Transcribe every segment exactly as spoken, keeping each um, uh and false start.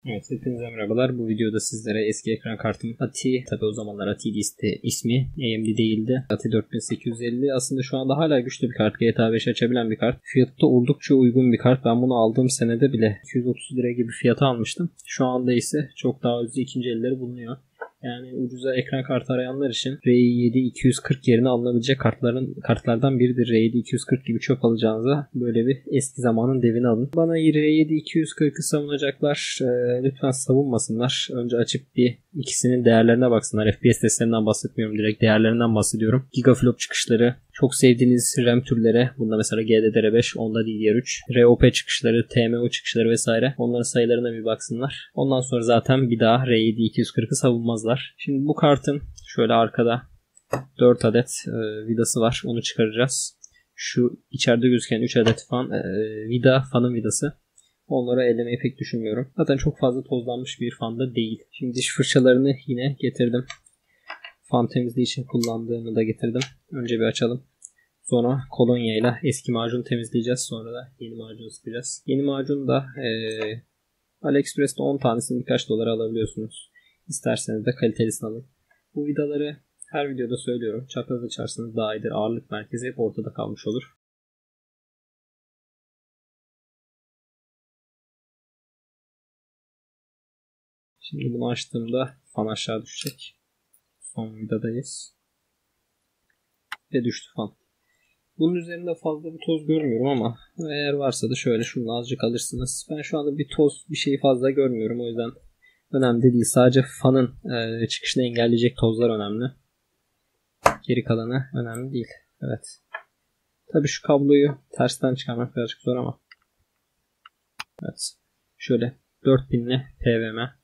Evet, hepinize merhabalar. Bu videoda sizlere eski ekran kartım Ati, tabi o zamanlar Ati'ydi ismi, A M D değildi. Ati dört bin sekiz yüz elli aslında şu anda hala güçlü bir kart. G T A beş açabilen bir kart. Fiyatı da oldukça uygun bir kart. Ben bunu aldığım senede bile iki yüz otuz lira gibi fiyata almıştım. Şu anda ise çok daha ucuz ikinci elleri bulunuyor. Yani ucuza ekran kartı arayanlar için R yedi iki yüz kırk yerine alınabilecek kartların kartlardan biridir. R yedi iki yüz kırk gibi çöp alacağınıza böyle bir eski zamanın devini alın. Bana R yedi iki yüz kırkı savunacaklar. E, lütfen savunmasınlar. Önce açıp bir ikisinin değerlerine baksınlar. F P S testlerinden bahsetmiyorum. Direkt değerlerinden bahsediyorum. Gigaflop çıkışları, çok sevdiğiniz RAM türlere, bunda mesela G D D R beş, onda D D R üç, R O P çıkışları, T M O çıkışları vesaire, onların sayılarına bir baksınlar. Ondan sonra zaten bir daha R yedi iki yüz kırkı savunmazlar. Şimdi bu kartın şöyle arkada dört adet e, vidası var. Onu çıkaracağız. Şu içeride gözüken üç adet fan e, vida, fanın vidası. Onları ellemeyi pek düşünmüyorum. Zaten çok fazla tozlanmış bir fan da değil. Şimdi diş fırçalarını yine getirdim. Fan temizliği için kullandığımı da getirdim. Önce bir açalım. Sonra kolonya ile eski macunu temizleyeceğiz. Sonra da yeni macunu sıkacağız. Yeni macun da ee, AliExpress'te on tanesini birkaç dolara alabiliyorsunuz. İsterseniz de kalitelisini alın. Bu vidaları her videoda söylüyorum. Çapraz açarsanız daha iyidir. Ağırlık merkezi hep ortada kalmış olur. Şimdi bunu açtığımda fan aşağı düşecek. Son vidadayız. Ve düştü fan. Bunun üzerinde fazla bir toz görmüyorum ama eğer varsa da şöyle şunu azıcık alırsınız. Ben şu anda bir toz bir şeyi fazla görmüyorum. O yüzden önemli değil. Sadece fanın e, çıkışını engelleyecek tozlar önemli. Geri kalanı önemli değil. Evet. Tabii şu kabloyu tersten çıkarmak birazcık zor ama. Evet. Şöyle dört pinli P V M.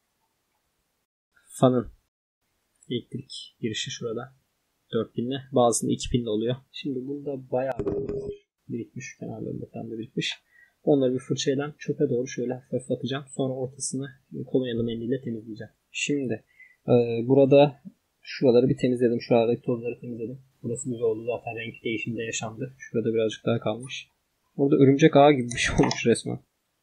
Fanın elektrik girişi şurada. dört pinli. Bazısında iki pinli oluyor. Şimdi bunda bayağı birikmiş. Kenarlarında falan da birikmiş. Onları bir fırçayla çöpe doğru şöyle hafif atacağım. Sonra ortasını kolonyalı mendille temizleyeceğim. Şimdi e, burada şuraları bir temizledim. Şuradaki tozları temizledim. Burası güzel oldu. Zaten renk değişimi de yaşandı. Şurada birazcık daha kalmış. Orada örümcek ağı gibi bir şey olmuş resmen.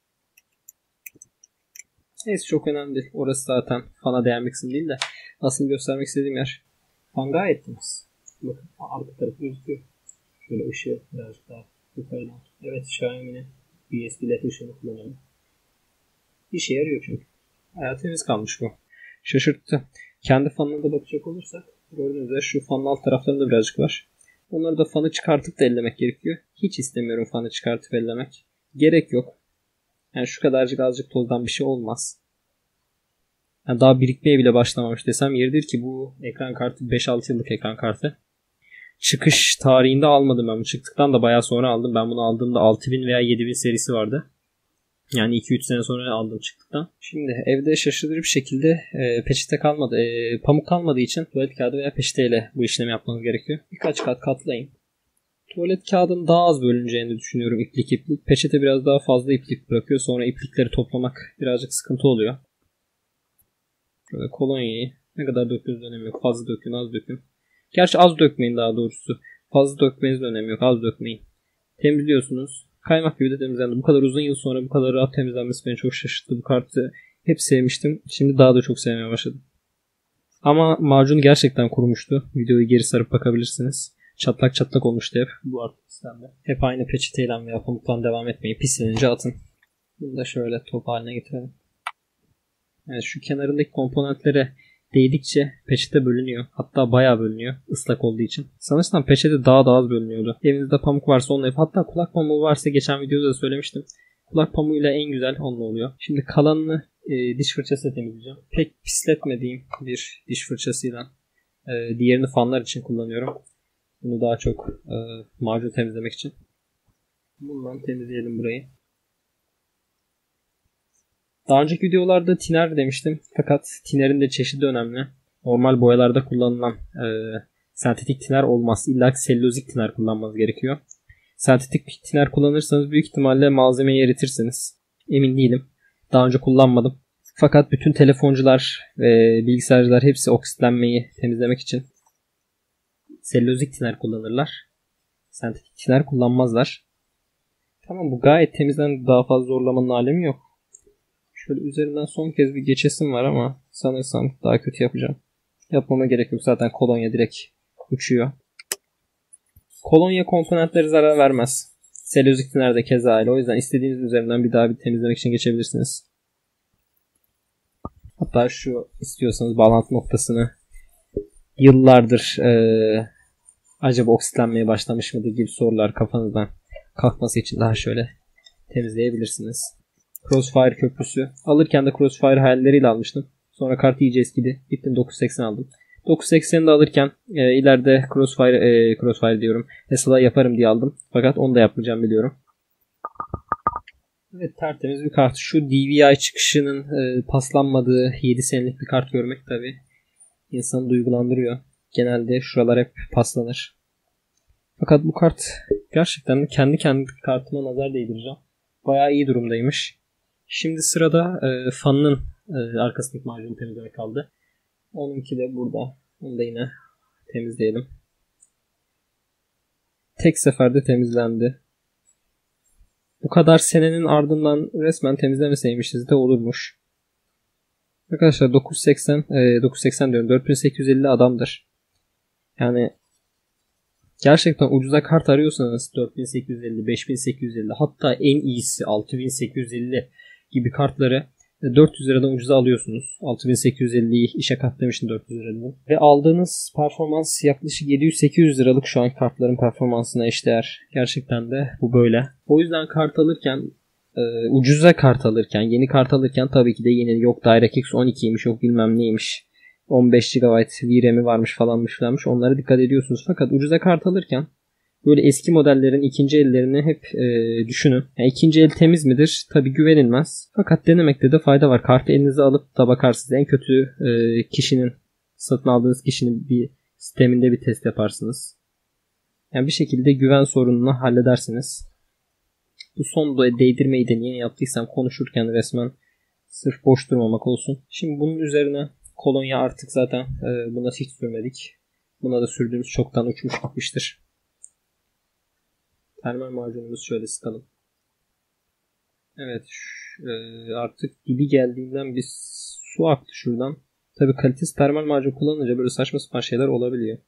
Neyse çok önemli değil. Orası zaten fana değen bir kısım değil de aslında göstermek istediğim yer. Fan gayet temiz. Bakın arka tarafı gözüküyor. Şöyle ışığı birazcık daha yukarıdan. Evet Xiaomi'nin U S B led ışığını kullanıyorum. İşe yarıyor çünkü. Bayağı temiz kalmış bu. Şaşırttı. Kendi fanına da bakacak olursak gördüğünüz üzere şu fanın alt taraflarında birazcık var. Onları da fanı çıkartıp da ellemek gerekiyor. Hiç istemiyorum fanı çıkartıp ellemek. Gerek yok. Yani şu kadarcık azıcık tozdan bir şey olmaz. Yani daha birikmeye bile başlamamış desem yeridir ki bu ekran kartı beş altı yıllık ekran kartı. Çıkış tarihinde almadım ben. Bu çıktıktan da bayağı sonra aldım. Ben bunu aldığımda altı bin veya yedi bin serisi vardı. Yani iki üç sene sonra aldım çıktıktan. Şimdi evde şaşırtıcı bir şekilde e, peçete kalmadı. E, pamuk kalmadığı için tuvalet kağıdı veya peçeteyle bu işlemi yapmanız gerekiyor. Birkaç kat katlayın. Tuvalet kağıdının daha az bölüneceğini düşünüyorum iplik iplik. Peçete biraz daha fazla iplik bırakıyor. Sonra iplikleri toplamak birazcık sıkıntı oluyor. Şöyle kolonyayı ne kadar döktüğünüz önemi yok. Fazla dökün, az dökün. Gerçi az dökmeyin daha doğrusu. Fazla dökmeniz de önemi yok. Az dökmeyin. Temizliyorsunuz. Kaymak gibi de temizlendi. Bu kadar uzun yıl sonra bu kadar rahat temizlenmesi beni çok şaşırttı. Bu kartı hep sevmiştim. Şimdi daha da çok sevmeye başladım. Ama macun gerçekten kurumuştu. Videoyu geri sarıp bakabilirsiniz. Çatlak çatlak olmuştu hep. Bu artık sistemde. Hep aynı peçeteyle veya pamuktan devam etmeyin. Pislenince atın. Bunu da şöyle top haline getirelim. Yani şu kenarındaki komponentlere değdikçe peçete bölünüyor. Hatta bayağı bölünüyor ıslak olduğu için. Sanırsam peçete daha da az bölünüyordu. Evinizde pamuk varsa onunla yapın. Hatta kulak pamuğu varsa geçen videoda da söylemiştim. Kulak pamuğuyla en güzel onunla oluyor. Şimdi kalanını e, diş fırçasıyla temizleyeceğim. Pek pisletmediğim bir diş fırçasıyla e, diğerini fanlar için kullanıyorum. Bunu daha çok e, macun temizlemek için. Bundan temizleyelim burayı. Daha önceki videolarda tiner demiştim. Fakat tinerin de çeşidi önemli. Normal boyalarda kullanılan e, sentetik tiner olmaz. İlla ki selülozik tiner kullanmanız gerekiyor. Sentetik tiner kullanırsanız büyük ihtimalle malzemeyi eritirsiniz. Emin değilim. Daha önce kullanmadım. Fakat bütün telefoncular ve bilgisayarcılar hepsi oksitlenmeyi temizlemek için selülozik tiner kullanırlar. Sentetik tiner kullanmazlar. Tamam bu gayet temizden daha fazla zorlamanın alemi yok. Şöyle üzerinden son kez bir geçesim var ama sanırsam daha kötü yapacağım. Yapmama gerek yok. Zaten kolonya direkt uçuyor. Kolonya komponentleri zarar vermez. Selüziktinler de keza öyle. O yüzden istediğiniz üzerinden bir daha bir temizlemek için geçebilirsiniz. Hatta şu istiyorsanız bağlantı noktasını yıllardır ee, acaba oksitlenmeye başlamış mıdır gibi sorular kafanızdan kalkması için daha şöyle temizleyebilirsiniz. Crossfire köprüsü. Alırken de Crossfire hayalleriyle almıştım. Sonra kart iyice eskidi. Gittim dokuz seksen aldım. dokuz sekseni de alırken e, ileride Crossfire, e, Crossfire diyorum. S L I yaparım diye aldım. Fakat onu da yapmayacağım biliyorum. Evet, tertemiz bir kart. Şu D V I çıkışının e, paslanmadığı yedi senelik bir kart görmek tabi insanı duygulandırıyor. Genelde şuralar hep paslanır. Fakat bu kart gerçekten kendi kendi kartıma nazar değdireceğim. Bayağı iyi durumdaymış. Şimdi sırada e, fanının e, arkasındaki macunu temizlemek kaldı. Onunki de burada. Onu da yine temizleyelim. Tek seferde temizlendi. Bu kadar senenin ardından resmen temizlemeseymişiz de olurmuş. Arkadaşlar dokuz seksen e, dokuz seksen diyorum, dört bin sekiz yüz elli adamdır. Yani gerçekten ucuza kart arıyorsanız dört bin sekiz yüz elli, beş bin sekiz yüz elli, hatta en iyisi altı bin sekiz yüz elli gibi kartları dört yüz liradan ucuza alıyorsunuz. altı bin sekiz yüz elliyi işe katlamışım dört yüz liradan. Ve aldığınız performans yaklaşık yedi yüz sekiz yüz liralık şu an kartların performansına eşdeğer. Gerçekten de bu böyle. O yüzden kart alırken e, ucuza kart alırken, yeni kart alırken tabii ki de yeni yok DirectX on ikiymiş, yok bilmem neymiş, on beş gigabayt V RAM'i varmış falanmış filanmış, onlara dikkat ediyorsunuz. Fakat ucuza kart alırken böyle eski modellerin ikinci ellerini hep e, düşünün. Yani ikinci el temiz midir? Tabii güvenilmez. Fakat denemekte de fayda var. Kartı elinize alıp da bakarsınız. En kötü e, kişinin, satın aldığınız kişinin bir sisteminde bir test yaparsınız. Yani bir şekilde güven sorununu halledersiniz. Bu son değdirmeyi de niye yaptıysam konuşurken resmen sırf boş durmamak olsun. Şimdi bunun üzerine kolonya artık zaten e, buna hiç sürmedik. Buna da sürdüğümüz çoktan uçmuş gitmiştir. Termal macunumuzu şöyle sıkalım. Evet, e, artık dibi geldiğinden bir su aktı şuradan. Tabii kalitesiz termal macun kullanınca böyle saçma sapan şeyler olabiliyor.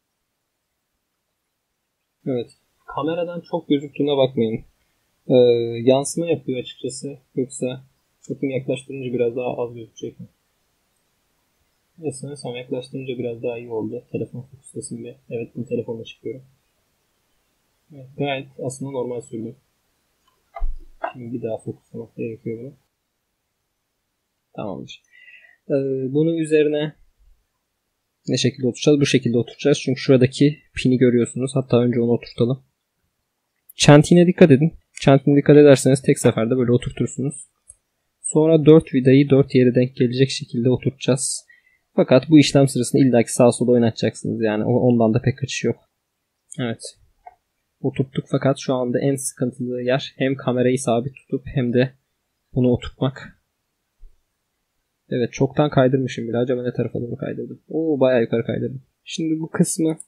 Evet, kameradan çok gözüktüğüne bakmayın. E, yansıma yapıyor açıkçası. Yoksa bakın yaklaştırınca biraz daha az gözükecek mi? Evet, sanırsam yaklaştırınca biraz daha iyi oldu. Telefon fokuslasın bir. Evet, bu telefonla çıkıyorum. Evet, gayet aslında normal sürdüm. Şimdi bir daha fokuslamak gerekiyor bunu. Tamamdır. Ee, bunun üzerine ne şekilde oturacağız? Bu şekilde oturacağız. Çünkü şuradaki pini görüyorsunuz. Hatta önce onu oturtalım. Çentiğine dikkat edin. Çentiğine dikkat ederseniz tek seferde böyle oturtursunuz. Sonra dört vidayı dört yere denk gelecek şekilde oturtacağız. Fakat bu işlem sırasında illaki sağa sola oynatacaksınız. Yani ondan da pek kaçış yok. Evet. Oturttuk fakat şu anda en sıkıntılı yer hem kamerayı sabit tutup hem de bunu oturtmak. Evet, çoktan kaydırmışım bile. Acaba ne tarafa doğru kaydırdım? Oo, bayağı yukarı kaydırdım. Şimdi bu kısmı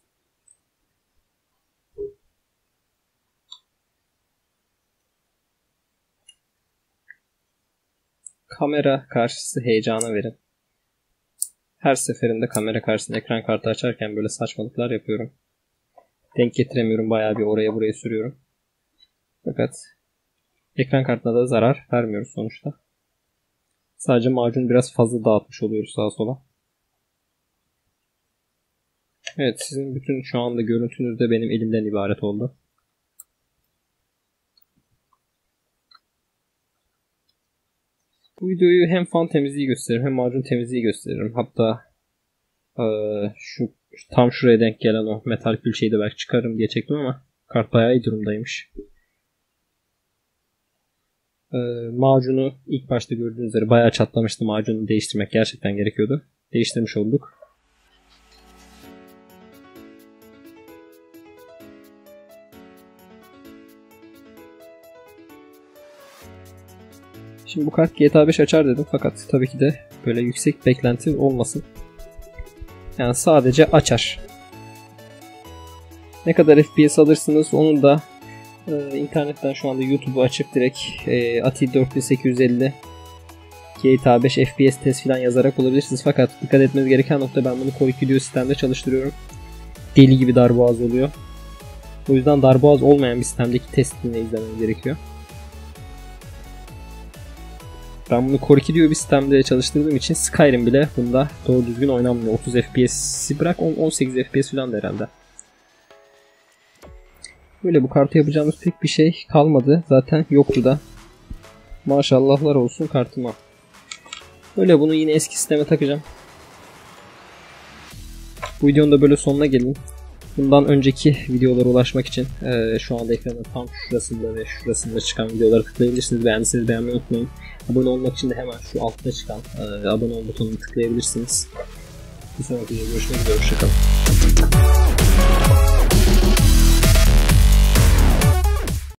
kamera karşısı heyecana verin. Her seferinde kamera karşısında ekran kartı açarken böyle saçmalıklar yapıyorum. Denk getiremiyorum. Bayağı bir oraya buraya sürüyorum. Fakat ekran kartına da zarar vermiyoruz sonuçta. Sadece macun biraz fazla dağıtmış oluyoruz sağa sola. Evet, sizin bütün şu anda görüntünüz de benim elimden ibaret oldu. Bu videoyu hem fan temizliği gösteririm hem macun temizliği gösteririm. Hatta ee, şu tam şuraya denk gelen o metal külçeyi de belki çıkarım diye çektim ama kart bayağı iyi durumdaymış. Ee, macunu ilk başta gördüğünüz üzere bayağı çatlamıştı. Macunu değiştirmek gerçekten gerekiyordu. Değiştirmiş olduk. Şimdi bu kart G T A beş açar dedim fakat tabii ki de böyle yüksek beklenti olmasın. Yani sadece açar. Ne kadar F P S alırsınız onu da e, internetten şu anda YouTube'u açıp direkt e, A T I dört bin sekiz yüz elli G T A beş F P S test falan yazarak bulabilirsiniz. Fakat dikkat etmeniz gereken nokta, ben bunu Core iki Duo sistemde çalıştırıyorum. Deli gibi darboğaz oluyor. O yüzden darboğaz olmayan bir sistemdeki testini izlemeniz gerekiyor. Ben bunu Core iki Duo bir sistemde çalıştırdığım için Skyrim bile bunda doğru düzgün oynanmıyor. otuz F P S'i bırak on sekiz F P S falan da herhalde. Böyle bu kartı yapacağımız pek bir şey kalmadı. Zaten yoktu da. Maşallahlar olsun kartıma. Böyle bunu yine eski sisteme takacağım. Bu videonun da böyle sonuna gelin. Bundan önceki videolara ulaşmak için e, şu anda ekranın tam şurasında ve şurasında çıkan videoları tıklayabilirsiniz. Beğendiyseniz beğenmeyi unutmayın. Abone olmak için de hemen şu altta çıkan e, abone ol butonunu tıklayabilirsiniz. Bir sonraki videoda görüşmek üzere. Hoşçakalın.